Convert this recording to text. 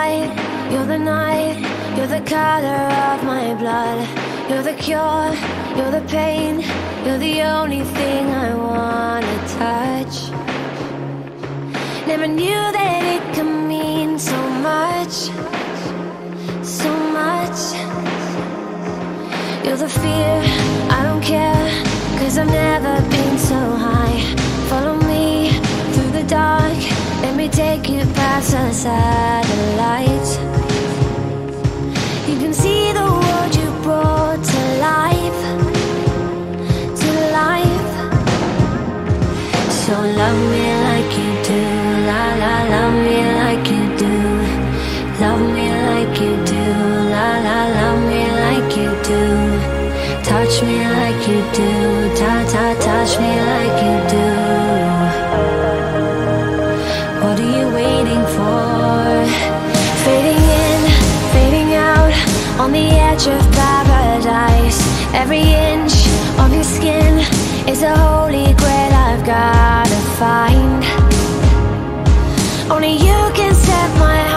light, you're the night, you're the color of my blood. You're the cure, you're the pain, you're the only thing I wanna touch. Never knew that it could mean so much, so much. You're the fear, I don't care, 'cause I've never been so high. Follow me through the dark, let me take you past the satellites. You can see the world you brought to life, to life. So love me like you do, la la, love me like you do. Love me like you do, la la, love me like you do. Touch me like you do, ta ta, touch me like you do. What are you waiting for? Fading in, fading out, on the edge of paradise. Every inch of your skin is a holy grail I've gotta find. Only you can set my heart